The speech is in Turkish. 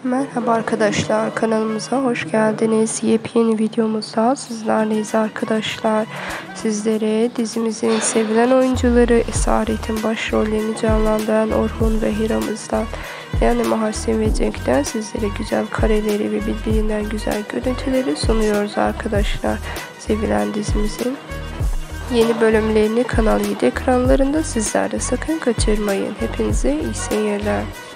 Merhaba arkadaşlar, kanalımıza hoş geldiniz. Yepyeni videomuzda sizlerleyiz arkadaşlar. Sizlere dizimizin sevilen oyuncuları Esaret'in başrollerini canlandıran Orhun ve Hiram'ızdan, yani Muhassin ve Cenk'ten sizlere güzel kareleri ve birbirinden güzel görüntüleri sunuyoruz arkadaşlar. Sevilen dizimizin yeni bölümlerini Kanal 7 ekranlarında sizler de sakın kaçırmayın. Hepinize iyi seyirler.